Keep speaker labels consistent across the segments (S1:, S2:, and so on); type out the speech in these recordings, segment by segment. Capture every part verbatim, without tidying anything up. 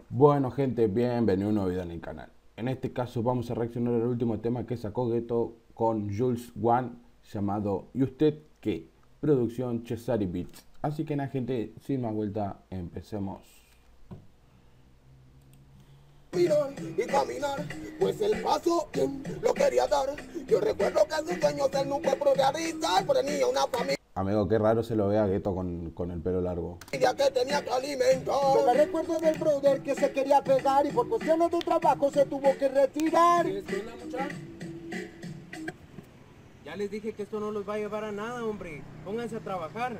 S1: Bueno gente, bienvenido a un nuevo video en el canal. En este caso vamos a reaccionar al último tema que sacó Gueto con Jules One, llamado ¿Y usted qué? Producción Cesari Beats. Así que nada gente, sin más vuelta, empecemos.
S2: Mirar y caminar, pues el paso bien lo quería dar. Yo recuerdo que sus sueños él nunca pudo realizar, pero tenía una familia.
S1: Amigo, qué raro se lo ve a Gueto con, con el pelo largo.
S2: Que tenía que alimentar. Yo me recuerdo del brother que se quería pegar y por cuestiones de trabajo se tuvo que retirar.
S3: ¿Qué onda, muchachos? Ya les dije que esto no los va a llevar a nada, hombre. Pónganse a trabajar.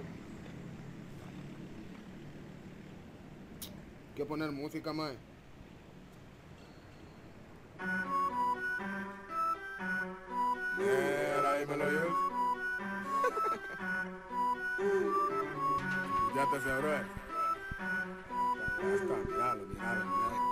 S2: Hay que poner música, mae. Mira, ahí me lo llevo. Ya te cerró. Ya está, miralo, miralo, miralo.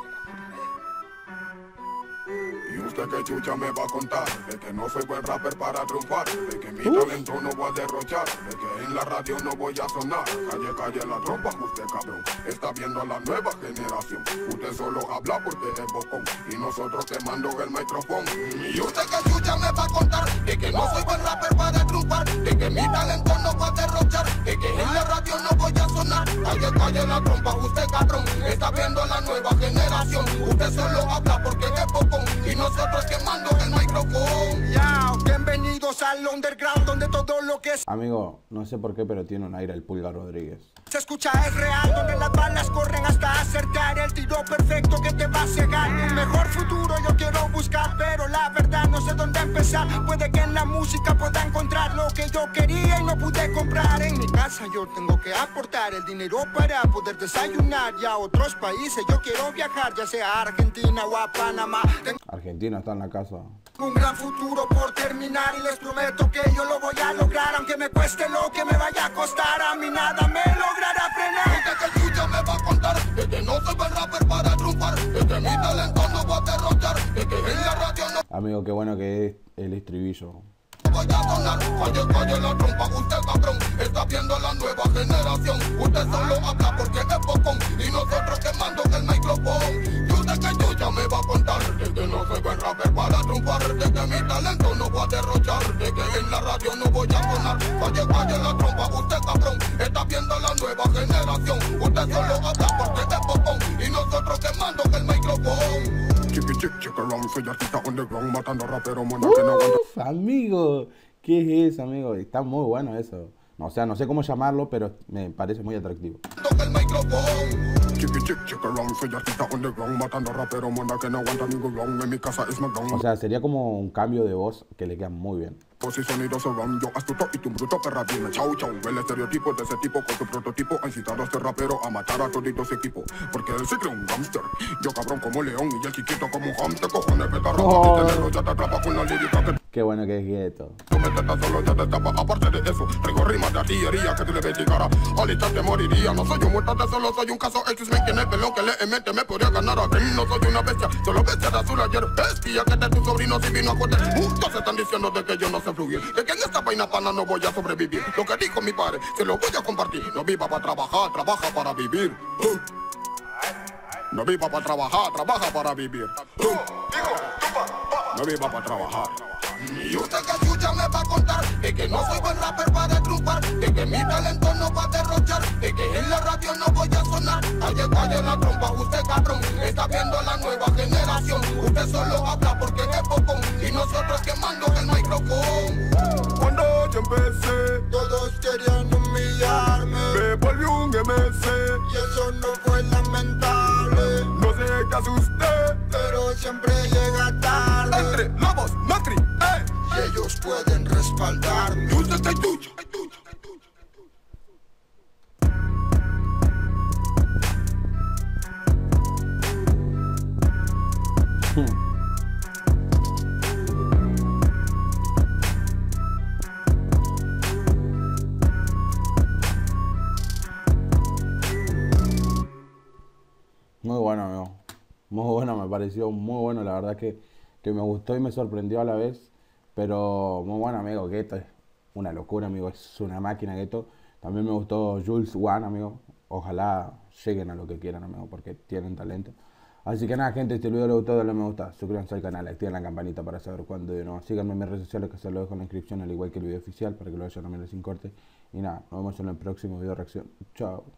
S2: Y usted que chucha me va a contar de que no soy buen rapper para triunfar, de que mi talento no voy a derrochar, de que en la radio no voy a sonar. Calle, calle la trompa, usted cabrón está viendo a la nueva generación. Usted solo habla porque es bocón y nosotros quemando el micrófono. Y usted que chucha me va a contar de que no soy buen rapper para triunfar, de que mi talento no voy a derrochar, de que en la radio no voy a sonar. Calle, calle la trompa, usted cabrón está viendo a la nueva generación. Usted solo habla porque es bocón y nosotros quemando el micrófono. Ya, bienvenidos al underground donde todo lo que es
S1: Amigo, no sé por qué, pero tiene un aire el Pulga Rodríguez.
S2: se escucha es real, donde las balas corren hasta acertar el tiro perfecto que te va a cegar. Un mejor futuro yo quiero buscar, pero la verdad no sé dónde empezar. Puede que en la música pueda encontrar lo que yo quería y no pude comprar. En mi casa yo tengo que aportar el dinero para poder desayunar, y a otros países yo quiero viajar, ya sea a Argentina o a Panamá. Tengo
S1: Argentina está en la casa.
S2: un gran futuro por terminar y les prometo que yo lo voy a lograr, aunque me cueste lo que me vaya a costar. A mí nada me logrará frenar. Usted que escucha me va a contar de que no soy buen rapper para triunfar, de que mi talento no va a derrochar, de que en la radio no
S1: Amigo, qué bueno que es el estribillo.
S2: voy a sonar. Calle, calle la trompa, usted cabrón está viendo la nueva generación. Usted solo habla porque es bocón y nosotros quemando el micrófono. Y usted que escucha me va a contar de que no soy buen rapper para triunfar, de que mi talento no voy a derrochar, de que en la radio no voy a sonar. Calle, calle la trompa, usted cabrón está viendo la nueva generación. Usted solo habla porque es bocón y nosotros quemando el micrófono. Chiqui chiqui chiqui long, soy artista underground matando rapero mona que no aguanta.
S1: Uf, amigo, ¿qué es eso, amigo? Está muy bueno eso. No, o sea, no sé cómo llamarlo, pero me parece muy atractivo.
S2: El micrófono. Chiqui chiqui chiqui long, soy artista underground matando rapero mona que no aguanta ningún long. En mi casa es McDonald's.
S1: O sea, sería como un cambio de voz que le queda muy bien.
S2: Voz y sonidos surround, yo astuto y tu bruto perra viene. Chau chau, el estereotipo de ese tipo con su prototipo ha incitado a este rapero a matar a todito su equipo, porque él se cree un gangster. Yo cabrón como león y el chiquito como un hamster. Cojones vete a
S1: Oh.
S2: rapar y tenerlo ya te atrapa con la lírica que
S1: Qué bueno que es Gueto.
S2: tú me tratas solo ya te tapa. Aparte de eso, traigo rimas de artillería que tú le ves cara. Ahorita te moriría, no soy un muerto, solo soy un caso X-Men que en el pelón que le emete me podría ganar a ti. No soy una bestia, solo bestia de azul ayer. Bestia que de tu sobrino si vino a joder. Muchos están diciendo de que yo no sé fluir, de que en esta vaina pana no voy a sobrevivir. Lo que dijo mi padre, se lo voy a compartir. No viva para trabajar, trabaja para vivir. Uh. No viva para trabajar, trabaja para vivir. Uh. No viva para trabajar. Y usted que escucha me va a contar de que no soy buen rapper para triunfar, de que mi talento no va a derrochar, de que en la radio no voy a sonar. Calle, calle la trompa, usted cabrón está viendo la nueva generación. Usted solo habla porque es bocón y nosotros quemando el micrófono. Cuando yo empecé, todos querían humillarme. Me volví un M C y eso no fue lamentable. No sé qué asusté, pero siempre llega tarde. Entre lobos, Macri, eh. Y ellos pueden respaldarme. Usted está tuyo.
S1: Muy bueno, amigo. Muy bueno, me pareció muy bueno. La verdad que, que me gustó y me sorprendió a la vez. Pero muy bueno, amigo. Gueto es una locura, amigo. Es una máquina, Gueto. También me gustó Jules One, amigo. Ojalá lleguen a lo que quieran, amigo, porque tienen talento. Así que nada, gente, si el video les gustó, denle me gusta, suscríbanse al canal, activen la campanita para saber cuándo y no. Síganme en mis redes sociales, que se lo dejo en la descripción, al igual que el video oficial, para que lo vayan a mirar sin corte. Y nada, nos vemos en el próximo video reacción. Chao.